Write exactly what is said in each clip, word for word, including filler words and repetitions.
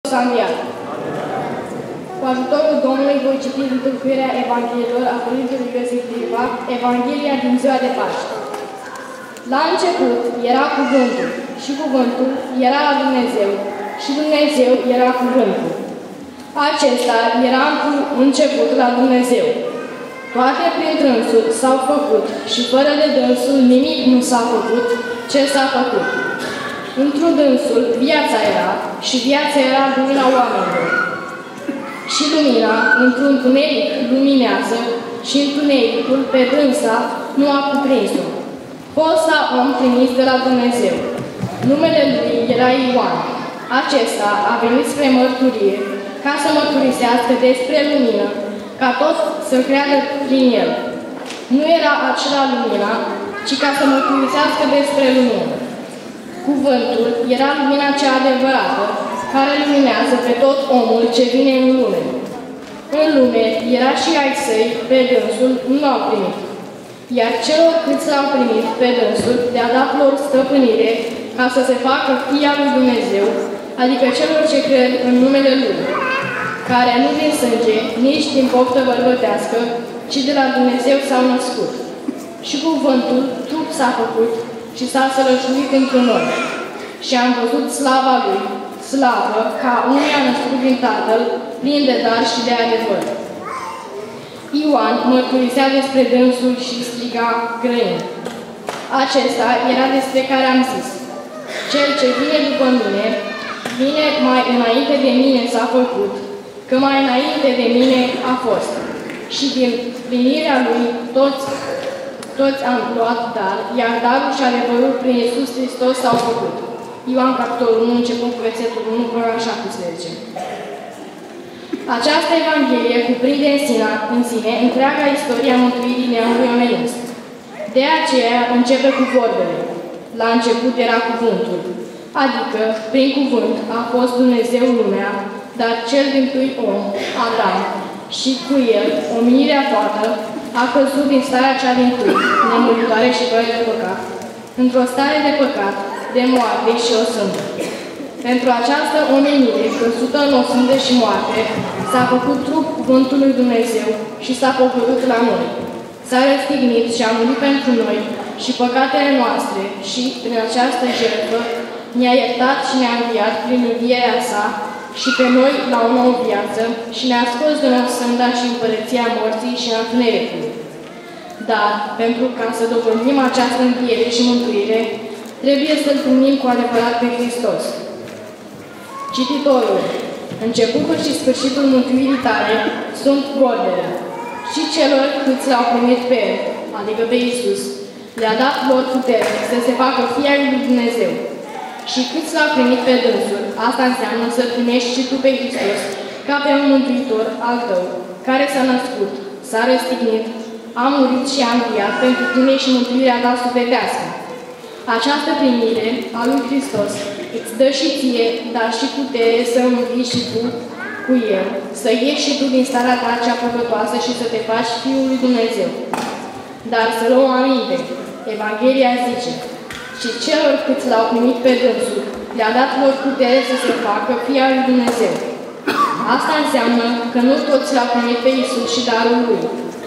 S-a înviat. Cu ajutorul Domnului voi citi întâlnirea Evangheliilor a Părintelui Iosif Lipa, Evanghelia din ziua de Paște. La început era Cuvântul și Cuvântul era la Dumnezeu și Dumnezeu era Cuvântul. Acesta era început la Dumnezeu. Toate prin dânsul s-au făcut și fără de dânsul nimic nu s-a făcut ce s-a făcut. Într-un dânsul viața era și viața era lumina oamenilor. Și lumina, într-un întuneric, luminează și întunericul pe dânsa nu a cuprins-o. Fosta om trimis de la Dumnezeu. Numele lui era Ioan. Acesta a venit spre mărturie, ca să mărturisească despre lumină, ca tot să-l creadă prin el. Nu era acela lumina, ci ca să mărturisească despre lumină. Cuvântul era lumina cea adevărată, care luminează pe tot omul ce vine în lume. În lume era și ai săi, pe dânsul nu l-au primit. Iar celor câți l-au primit pe dânsul, le-a dat lor stăpânire, ca să se facă fia lui Dumnezeu, adică celor ce cred în numele Lui, care nu din sânge, nici din poftă bărbătească, ci de la Dumnezeu s-au născut. Și cuvântul trup s-a făcut și s-a sălășluit într noi. Și am văzut slava Lui, slavă ca unuia născut din Tatăl, plin de dar și de adevăr. Ioan mărturisea despre dânsul și striga grăind. Acesta era despre care am zis: Cel ce vine după mine, vine mai înainte de mine s-a făcut, că mai înainte de mine a fost. Și din plinirea lui toți, toți am luat dar, iar darul și adevărul prin Iisus Hristos s-au făcut. Ioan, capitolul unu, începând cu versetul unu până la șaptesprezece. Această Evanghelie cuprinde în sine, în sine întreaga istoria mântuirii neamului omenesc. De aceea începe cu vorbele. La început era Cuvântul, adică, prin cuvânt a fost Dumnezeu lumea, dar cel dintâi om, Adam, și cu el, omenirea toată, a căzut din starea cea dintâi, nemuritoare și fără de păcat, într-o stare de păcat, de moarte și o sândă. Pentru această omenire, căzută în o sândă și moarte, s-a făcut trup cuvântul lui Dumnezeu și s-a pogorât la noi. S-a răstignit și a murit pentru noi și păcatele noastre și, prin această jertfă, ne-a iertat și ne-a înviat prin învierea sa și pe noi la o nouă viață și ne-a scos din o sânda și împărăția morții și a întunericului. Dar, pentru ca să dobândim această înviere și mântuire, trebuie să-L primim cu adevărat pe Hristos. Cititorul, începutul și sfârșitul mântuirii tale sunt vorbele. Și celor câți l-au primit pe El, adică pe Iisus, le-a dat lor putere să se facă fii ai lui Dumnezeu. Și câți l-au primit pe dânsul, asta înseamnă să primești și tu pe Hristos, ca pe un mântuitor al tău, care s-a născut, s-a răstignit, a murit și a înviat pentru tine și mântuirea ta sufletească. Această primire a lui Hristos îți dă și ție, dar și putere să învii și tu cu El, să ieși și tu din starea ta cea păcătoasă și să te faci Fiul lui Dumnezeu. Dar să luăm aminte, Evanghelia zice: și celor câți l-au primit pe dânsul, le-a dat lor putere să se facă fii al lui Dumnezeu. Asta înseamnă că nu toți l-au primit pe Iisus și darul Lui.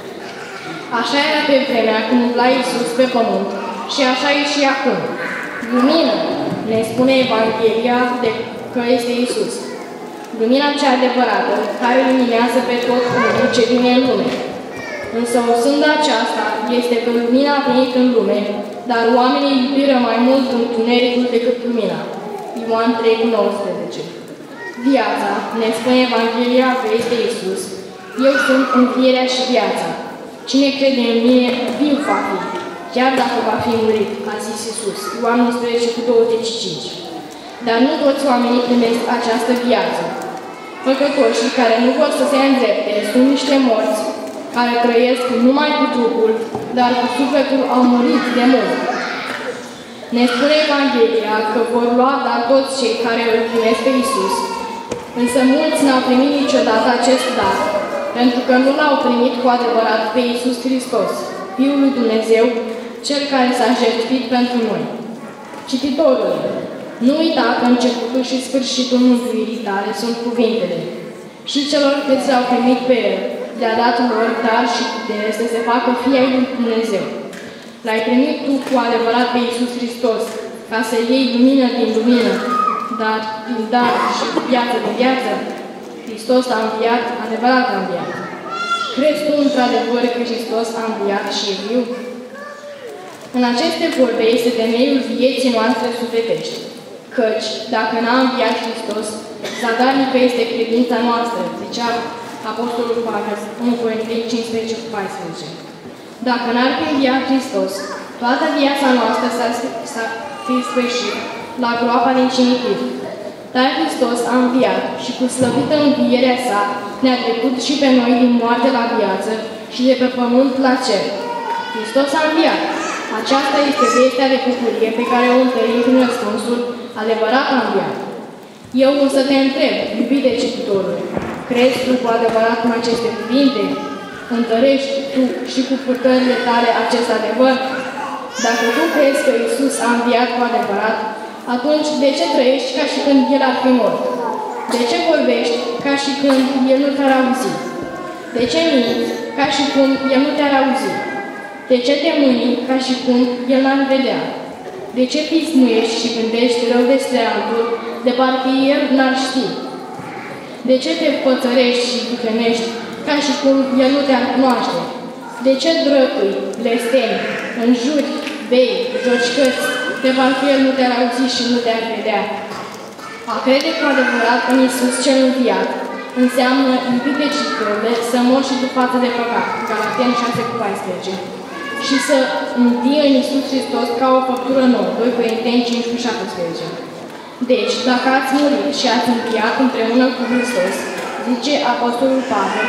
Așa era pe vremea când umbla Iisus pe pământ și așa e și acum. Lumină, ne spune Evanghelia de că este Iisus. Lumina cea adevărată, care luminează pe tot omul ce vine în lume. Însă o sândă aceasta este că lumina a venit în lume, dar oamenii iubiră mai mult întunericul decât lumina. Ioan trei cu nouăsprezece. Viața, ne spune Evanghelia că este Iisus. Eu sunt învierea și viața. Cine crede în mine, viu va fi, chiar dacă va fi murit, a zis Iisus. Ioan unsprezece cu douăzeci și cinci. Dar nu toți oamenii primesc această viață. Păcătoșii care nu vor să se îndrepte sunt niște morți, care trăiesc numai cu trupul, dar cu sufletul au murit de mult. Ne spune Evanghelia că vor lua dar toți cei care îl primesc pe Iisus. Însă mulți n-au primit niciodată acest dar, pentru că nu l-au primit cu adevărat pe Iisus Hristos, Fiul lui Dumnezeu, Cel care s-a jertfit pentru noi. Cititorul, Nu uita că începutul și sfârșitul mântuirii tale sunt cuvintele. Și celor câți l-au primit pe El, le-a dat lor dar și putere să se facă fii ai lui Dumnezeu. L-ai primit tu cu adevărat pe Iisus Hristos, ca să iei lumină din lumină, dar din dar și viață din viață. Hristos a înviat, adevărat a înviat. Crezi tu într-adevăr că Hristos a înviat și e viu? În aceste vorbe este temeiul vieții noastre sufletești. Căci, dacă n-a înviat Hristos, zadarnică este credința noastră, zicea Apostolul Pavel, unu Corinteni cincisprezece cu paisprezece. Dacă n-ar fi înviat Hristos, toată viața noastră s-ar fi sfârșit la groapa din cimitir. Dar Hristos a înviat și cu slăvită învierea sa ne-a trecut și pe noi din moarte la viață și de pe pământ la cer. Hristos a înviat. Aceasta este vestea de bucurie pe care o întărim prin răspunsul adevărat a înviat. Eu însă te întreb, iubite cititorule, crezi tu cu adevărat în aceste cuvinte? Întărești tu și cu purtările tale acest adevăr? Dacă tu crezi că Iisus a înviat cu adevărat, atunci de ce trăiești ca și când El ar fi mort? De ce vorbești ca și când El nu te-ar auzi? De ce minți ca și cum El nu te-ar auzi? De ce te mâni ca și cum El n-ar vedea? De ce pismuiești și gândești rău despre altul, de parcă El n-ar ști? De ce te pățărești și viclenești ca și cum El nu te-ar cunoaște? De ce drăpui, blestemi, înjuri, bei, joci căți, de parcă El nu te-ar auzi și nu te-ar vedea? A crede cu adevărat în Iisus cel înviat înseamnă, iubite cititorule, să mor și tu față de păcat, Galateni șase cu paisprezece, și să învii în Iisus Hristos ca o făptură nouă, doi Corinteni cinci cu șaptesprezece. Deci, dacă ați murit și ați înviat împreună cu Hristos, zice Apostolul Pavel,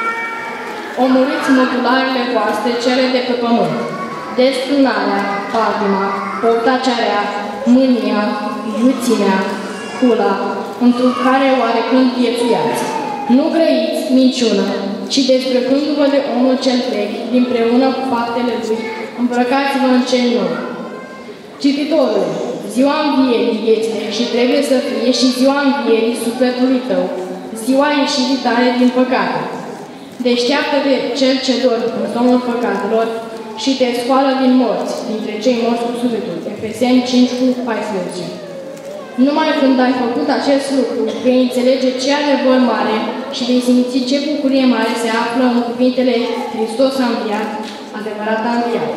omoriți mădularele voastre cele de pe pământ, desfrânarea, patima, păutacearea, mânia, iuțimea, cula, într-o care oarecând viețuiați. Nu grăiți minciună, ci dezbrăcându-vă de omul cel vechi, dinpreună cu faptele lui, îmbrăcați-vă în cel nou. Cititorul, ziua învierii este și trebuie să fie și ziua învierii sufletului tău, ziua ieșirii tale din păcate. Deșteaptă-te cel ce dormi în somnul păcatelor și te scoală din morți, dintre cei morți cu sufletul. Efeseni cinci cu paisprezece. Numai când ai făcut acest lucru, vei înțelege ce adevăr mare și vei simți ce bucurie mare se află în cuvintele Hristos a înviat, adevărat a înviat.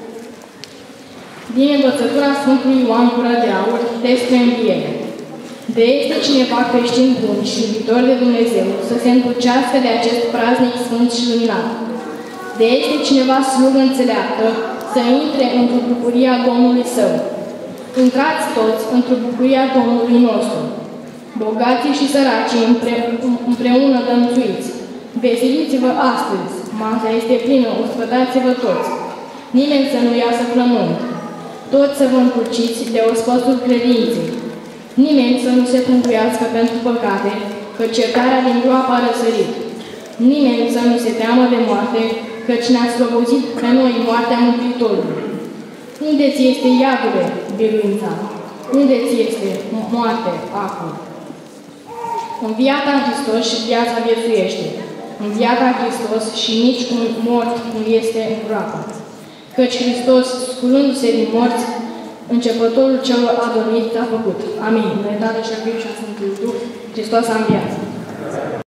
Din învățătura Sfântului Ioan Gură de Aur despre înviere. De este cineva creștin bun și iubitor de Dumnezeu să se îndulcească de acest praznic sfânt și luminat. De este cineva slugă înțeleaptă să intre într-o bucuria Domnului său. Intrați toți într-o bucuria Domnului nostru. Bogații și săracii împre împreună dănțuiți. Veseliți-vă astăzi, masa este plină, ospătați-vă toți. Nimeni să nu iasă flămând. Toți să vă încurciți de ospăsul credinței. Nimeni să nu se tânguiască pentru păcate, că certarea din groapă a răsărit. Nimeni să nu se teamă de moarte, căci ne-a slobozit pe noi moartea Mântuitorului. Unde ți este, iadule, biruința? Unde ți este moarte acum? Înviat a Hristos și viața viețuiește. Înviat a Hristos și nici un mort nu este în groapă. Căci Hristos, sculându-se din morți, începătorul celor adormiți a făcut. Amin. În Tatăl și al Fiului și al Sfântului Duh, Hristos a înviat.